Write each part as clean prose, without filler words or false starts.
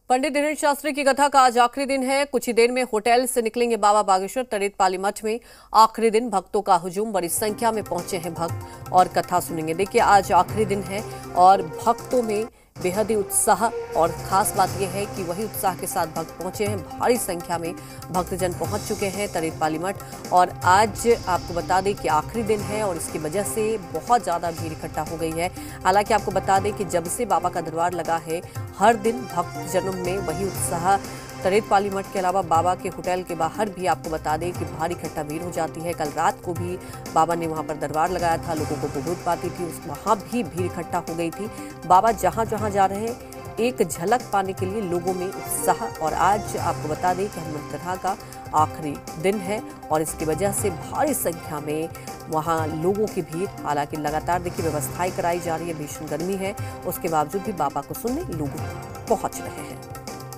पंडित धीरेन्द्र शास्त्री की कथा का आज आखिरी दिन है। कुछ ही देर में होटल से निकलेंगे बाबा बागेश्वर। तरेत पाली मठ में आखिरी दिन भक्तों का हुजूम, बड़ी संख्या में पहुंचे हैं भक्त और कथा सुनेंगे। देखिए, आज आखिरी दिन है और भक्तों में बेहद ही उत्साह, और खास बात यह है कि वही उत्साह के साथ भक्त पहुंचे हैं। भारी संख्या में भक्तजन पहुंच चुके हैं तरेत पाली मठ। और आज आपको बता दें कि आखिरी दिन है और इसकी वजह से बहुत ज़्यादा भीड़ इकट्ठा हो गई है। हालांकि आपको बता दें कि जब से बाबा का दरबार लगा है, हर दिन भक्तजनों में वही उत्साह। तरेत पाली मठ के अलावा बाबा के होटल के बाहर भी आपको बता दें कि भारी इकट्ठा भीड़ हो जाती है। कल रात को भी बाबा ने वहां पर दरबार लगाया था, लोगों को बहुत पाती थी, वहां भी भीड़ इकट्ठा हो गई थी। बाबा जहां जहां जा रहे हैं, एक झलक पाने के लिए लोगों में उत्साह। और आज आपको बता दें कि हनुमत कथा का आखिरी दिन है और इसकी वजह से भारी संख्या में वहाँ लोगों की भीड़। हालांकि लगातार देखिए व्यवस्थाएं कराई जा रही है, भीषण गर्मी है, उसके बावजूद भी बाबा को सुनने लोग पहुंच रहे हैं।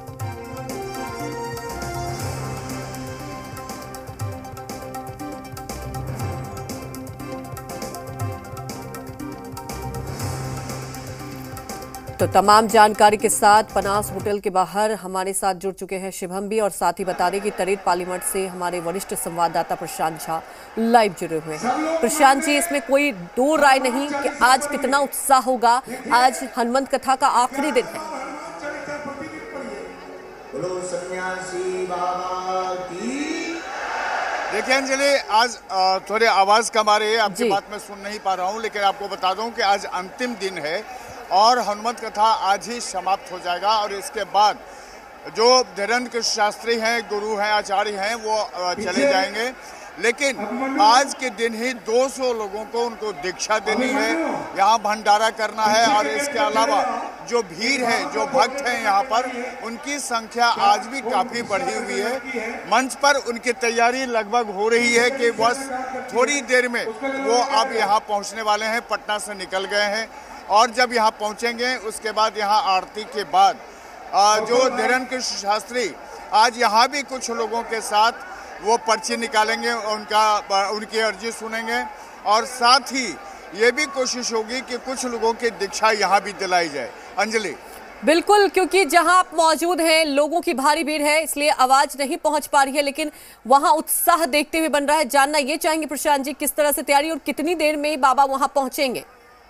तो तमाम जानकारी के साथ पनास होटल के बाहर हमारे साथ जुड़ चुके हैं शिवम भी, और साथ ही बता दें कि तरेत पाली मठ से हमारे वरिष्ठ संवाददाता प्रशांत झा लाइव जुड़े हुए हैं। प्रशांत जी, इसमें कोई दो राय नहीं कि आज कितना उत्साह होगा। आज हनुमंत कथा का आखिरी दिन है। देखिए अंजलि, आज थोड़ी आवाज कम आ रही है, आपकी बात मैं सुन नहीं पा रहा हूँ, लेकिन आपको बता दूं कि आज अंतिम दिन है और हनुमंत कथा आज ही समाप्त हो जाएगा। और इसके बाद जो धीरेन्द्र शास्त्री हैं, गुरु हैं, आचार्य हैं, वो चले जाएंगे। लेकिन आज के दिन ही 200 लोगों को उनको दीक्षा देनी है, यहाँ भंडारा करना है। और इसके अलावा जो भीड़ है, जो भक्त हैं यहाँ पर, उनकी संख्या आज भी काफ़ी बढ़ी हुई है। मंच पर उनकी तैयारी लगभग हो रही है कि बस थोड़ी देर में वो अब यहाँ पहुँचने वाले हैं। पटना से निकल गए हैं और जब यहाँ पहुँचेंगे उसके बाद यहाँ आरती के बाद जो धीरेन्द्र शास्त्री आज यहाँ भी कुछ लोगों के साथ वो पर्ची निकालेंगे, उनकी अर्जी सुनेंगे। और साथ ही ये भी कोशिश होगी कि कुछ लोगों की दीक्षा यहाँ भी दिलाई जाए। अंजलि, बिल्कुल, क्योंकि जहां आप मौजूद हैं लोगों की भारी भीड़ है, इसलिए आवाज नहीं पहुंच पा रही है, लेकिन वहां उत्साह देखते हुए बन रहा है। जानना ये चाहेंगे प्रशांत जी, किस तरह से तैयारी और कितनी देर में बाबा वहां पहुंचेंगे?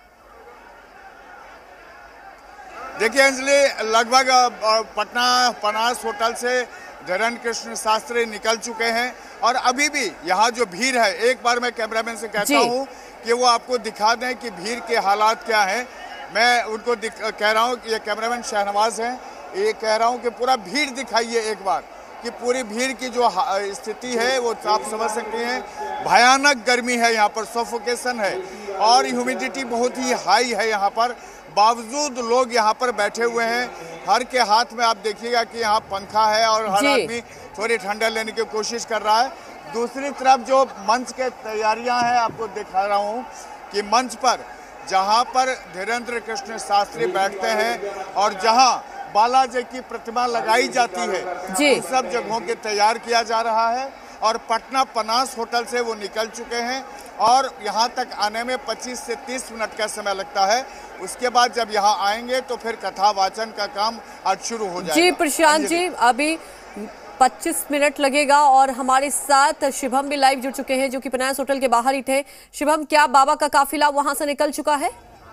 देखिए अंजलि, लगभग पटना पनास होटल से धीरेन्द्र कृष्ण शास्त्री निकल चुके हैं और अभी भी यहाँ जो भीड़ है, एक बार मैं कैमरामैन से कहता हूँ कि वो आपको दिखा दें कि भीड़ के हालात क्या हैं। मैं उनको कह रहा हूँ कि ये कैमरामैन शहनवाज हैं, ये कह रहा हूँ कि पूरा भीड़ दिखाइए एक बार, कि पूरी भीड़ की जो स्थिति है वो आप समझ सकते हैं। भयानक गर्मी है यहाँ पर, सफोकेशन है और ह्यूमिडिटी बहुत ही हाई है यहाँ पर। बावजूद लोग यहाँ पर बैठे हुए हैं, हर के हाथ में आप देखिएगा कि यहाँ पंखा है और हर आदमी थोड़ी ठंडा लेने की कोशिश कर रहा है। दूसरी तरफ जो मंच के तैयारियां हैं, आपको दिखा रहा हूँ कि मंच पर जहाँ पर धीरेन्द्र कृष्ण शास्त्री बैठते हैं और जहाँ बालाजी की प्रतिमा लगाई जाती है, उन सब जगहों के तैयार किया जा रहा है। और पटना पनास होटल से वो निकल चुके हैं और यहाँ तक आने में 25 से 30 मिनट का समय लगता है। उसके बाद जब यहाँ आएंगे तो फिर कथा वाचन का काम आज शुरू हो जाएगा। जी प्रशांत जी, अभी 25 मिनट लगेगा और हमारे साथ शिवम भी लाइव जुड़ चुके हैं, जो कि पनास होटल के बाहर ही थे। शिवम, क्या बाबा का काफिला वहां से निकल चुका है?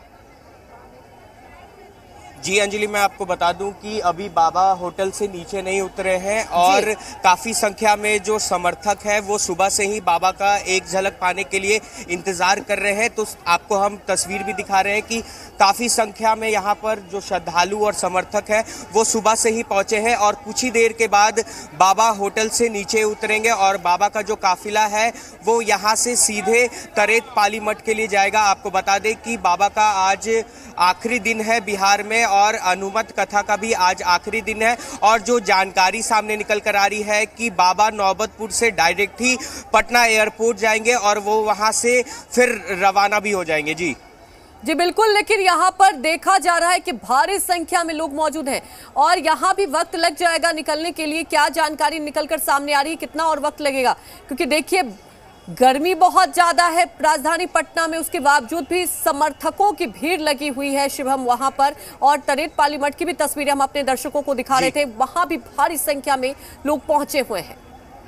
जी अंजलि, मैं आपको बता दूं कि अभी बाबा होटल से नीचे नहीं उतरे हैं और काफी संख्या में जो समर्थक है वो सुबह से ही बाबा का एक झलक पाने के लिए इंतजार कर रहे हैं। तो आपको हम तस्वीर भी दिखा रहे हैं कि काफी संख्या में यहाँ पर जो श्रद्धालु और समर्थक है वो सुबह से ही पहुंचे हैं और कुछ ही देर के बाद बाबा होटल से नीचे उतरेंगे और बाबा का जो काफिला है वो यहाँ से सीधे तरेत पाली मठ के लिए जाएगा। आपको बता दें कि बाबा का आज आखिरी दिन है बिहार में और हनुमत कथा का भी आज आखिरी दिन है। और जो जानकारी सामने निकल कर आ रही है कि बाबा नौबतपुर से डायरेक्ट ही पटना एयरपोर्ट जाएंगे और वो वहां से फिर रवाना भी हो जाएंगे। जी बिल्कुल, लेकिन यहाँ पर देखा जा रहा है कि भारी संख्या में लोग मौजूद हैं और यहाँ भी वक्त लग जाएगा निकलने के लिए। क्या जानकारी निकलकर सामने आ रही है, कितना और वक्त लगेगा? क्योंकि देखिए गर्मी बहुत ज्यादा है राजधानी पटना में, उसके बावजूद भी समर्थकों की भीड़ लगी हुई है शिवम वहां पर। और तरेत पाली मठ की भी तस्वीरें हम अपने दर्शकों को दिखा रहे थे, वहां भी भारी संख्या में लोग पहुंचे हुए हैं।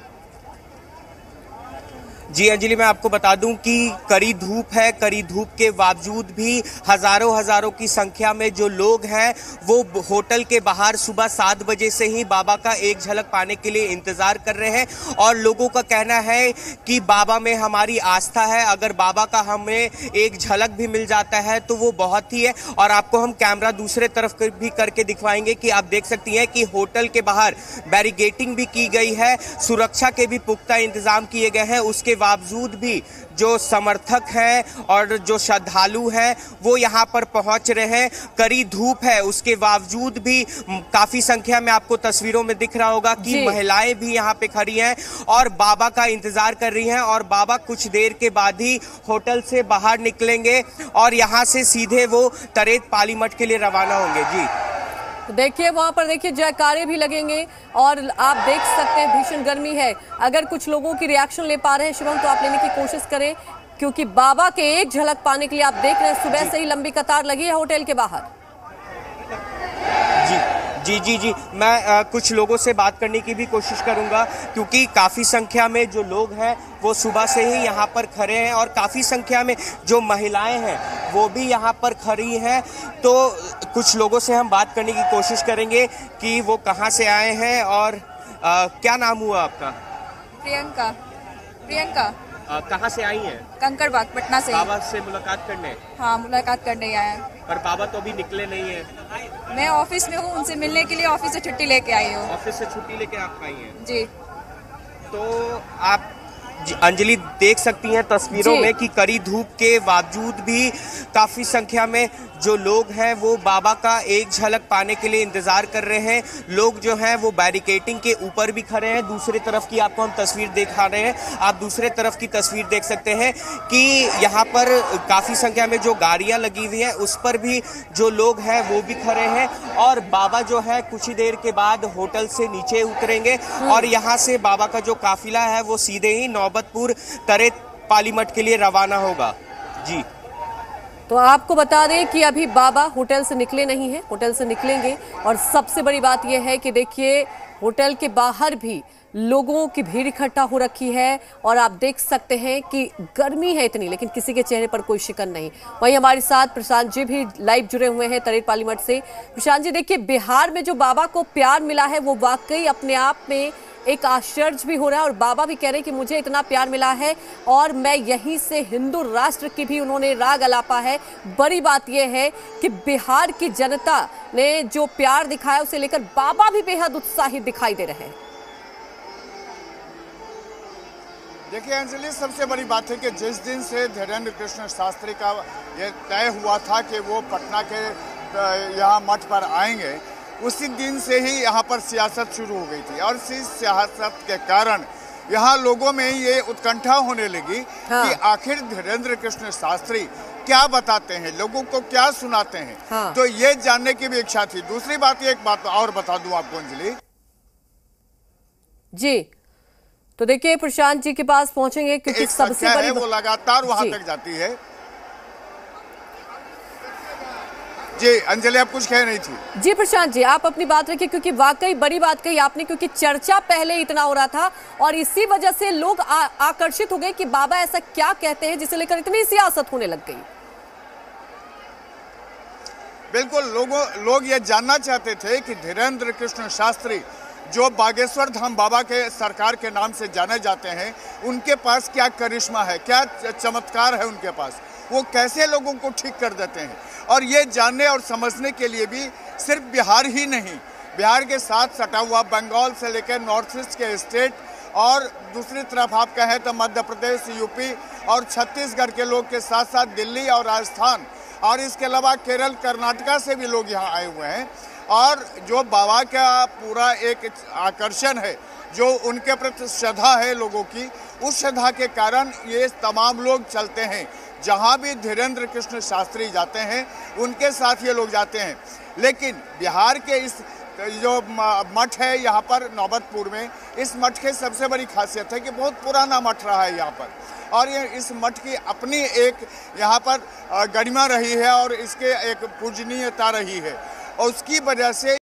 जी अंजलि, मैं आपको बता दूं कि कड़ी धूप है, कड़ी धूप के बावजूद भी हजारों की संख्या में जो लोग हैं वो होटल के बाहर सुबह 7 बजे से ही बाबा का एक झलक पाने के लिए इंतजार कर रहे हैं। और लोगों का कहना है कि बाबा में हमारी आस्था है, अगर बाबा का हमें एक झलक भी मिल जाता है तो वो बहुत ही है। और आपको हम कैमरा दूसरे तरफ भी करके दिखवाएंगे कि आप देख सकती हैं कि होटल के बाहर बैरिकेडिंग भी की गई है, सुरक्षा के भी पुख्ता इंतजाम किए गए हैं। उसके बावजूद भी जो समर्थक हैं और जो श्रद्धालु हैं वो यहाँ पर पहुंच रहे हैं। कड़ी धूप है, उसके बावजूद भी काफी संख्या में आपको तस्वीरों में दिख रहा होगा कि महिलाएं भी यहाँ पे खड़ी हैं और बाबा का इंतजार कर रही हैं। और बाबा कुछ देर के बाद ही होटल से बाहर निकलेंगे और यहाँ से सीधे वो तरेत पाली मठ के लिए रवाना होंगे। जी तो देखिए वहां पर देखिए जयकारे भी लगेंगे और आप देख सकते हैं भीषण गर्मी है। अगर कुछ लोगों की रिएक्शन ले पा रहे हैं शिवम तो आप लेने की कोशिश करें, क्योंकि बाबा के एक झलक पाने के लिए आप देख रहे हैं सुबह से ही लंबी कतार लगी है होटल के बाहर। जी मैं कुछ लोगों से बात करने की भी कोशिश करूंगा, क्योंकि काफ़ी संख्या में जो लोग हैं वो सुबह से ही यहाँ पर खड़े हैं और काफ़ी संख्या में जो महिलाएं हैं वो भी यहाँ पर खड़ी हैं। तो कुछ लोगों से हम बात करने की कोशिश करेंगे कि वो कहाँ से आए हैं और क्या नाम हुआ आपका? प्रियंका। कहाँ से आई हैं? कंकड़बाग, पटना से। बाबा से मुलाकात करने? हाँ, मुलाकात करने आए हैं। पर बाबा तो अभी निकले नहीं है। मैं ऑफिस में हूँ, उनसे मिलने के लिए ऑफिस से छुट्टी लेके आई हूँ। ऑफिस से छुट्टी लेके आप आई हैं? जी। तो आप अंजलि देख सकती हैं तस्वीरों में कि कड़ी धूप के बावजूद भी काफी संख्या में जो लोग हैं वो बाबा का एक झलक पाने के लिए इंतजार कर रहे हैं। लोग जो हैं वो बैरिकेडिंग के ऊपर भी खड़े हैं। दूसरी तरफ की आपको हम तस्वीर दिखा रहे हैं, आप दूसरे तरफ की तस्वीर देख सकते हैं कि यहाँ पर काफी संख्या में जो गाड़ियां लगी हुई हैं उस पर भी जो लोग हैं वो भी खड़े हैं। और बाबा जो है कुछ ही देर के बाद होटल से नीचे उतरेंगे और यहाँ से बाबा का जो काफिला है वो सीधे ही नौबतपुर तरेत पाली मठ के लिए रवाना होगा। जी तो आपको बता दें कि अभी बाबा होटल से निकले नहीं हैं, होटल से निकलेंगे। और सबसे बड़ी बात यह है कि देखिए होटल के बाहर भी लोगों की भीड़ इकट्ठा हो रखी है और आप देख सकते हैं कि गर्मी है इतनी, लेकिन किसी के चेहरे पर कोई शिकन नहीं। वहीं हमारे साथ प्रशांत जी भी लाइव जुड़े हुए हैं तरेत पाली मठ से। प्रशांत जी, देखिए बिहार में जो बाबा को प्यार मिला है वो वाकई अपने आप में एक आश्चर्य भी हो रहा है और बाबा भी कह रहे हैं कि मुझे इतना प्यार मिला है और मैं यहीं से हिंदू राष्ट्र की भी उन्होंने राग अलापा है। बड़ी बात यह है कि बिहार की जनता ने जो प्यार दिखाया उसे लेकर बाबा भी बेहद उत्साहित दिखाई दे रहे हैं। देखिए अंजलि, सबसे बड़ी बात है कि जिस दिन से धीरेन्द्र कृष्ण शास्त्री का ये तय हुआ था कि वो पटना के यहाँ मठ पर आएंगे, उसी दिन से ही यहाँ पर सियासत शुरू हो गई थी। और इस सियासत के कारण यहाँ लोगों में ये उत्कंठा होने लगी कि आखिर धीरेन्द्र कृष्ण शास्त्री क्या बताते हैं, लोगों को क्या सुनाते हैं। तो ये जानने की भी इच्छा थी। दूसरी बात, एक बात और बता दूं आपको अंजलि जी, तो देखिए प्रशांत जी के पास पहुंचेंगे क्योंकि सबसे बड़ी वो लगातार वहां तक जाती है। जी अंजलि, आप कुछ कह रही थी? जी प्रशांत जी, आप अपनी बात रखिए, क्योंकि वाकई बड़ी बात कही आपने, क्योंकि चर्चा पहले इतना हो रहा था और इसी वजह से लोग आकर्षित हो गए कि बाबा ऐसा क्या कहते हैं जिसे लेकर इतनी सियासत होने लग गई। बिल्कुल, लोग ये जानना चाहते थे कि धीरेन्द्र कृष्ण शास्त्री जो बागेश्वर धाम बाबा के सरकार के नाम से जाने जाते हैं, उनके पास क्या करिश्मा है, क्या चमत्कार है उनके पास, वो कैसे लोगों को ठीक कर देते हैं। और ये जानने और समझने के लिए भी सिर्फ बिहार ही नहीं, बिहार के साथ सटा हुआ बंगाल से लेकर नॉर्थ ईस्ट के स्टेट और दूसरी तरफ आप कहें तो मध्य प्रदेश, यूपी और छत्तीसगढ़ के लोग के साथ साथ दिल्ली और राजस्थान और इसके अलावा केरल, कर्नाटका से भी लोग यहाँ आए हुए हैं। और जो बाबा का पूरा एक आकर्षण है, जो उनके प्रति श्रद्धा है लोगों की, उस श्रद्धा के कारण ये तमाम लोग चलते हैं। जहाँ भी धीरेन्द्र कृष्ण शास्त्री जाते हैं उनके साथ ये लोग जाते हैं। लेकिन बिहार के इस जो मठ है यहाँ पर नौबतपुर में, इस मठ की सबसे बड़ी खासियत है कि बहुत पुराना मठ रहा है यहाँ पर, और ये इस मठ की अपनी एक यहाँ पर गरिमा रही है और इसके एक पूजनीयता रही है, और उसकी वजह से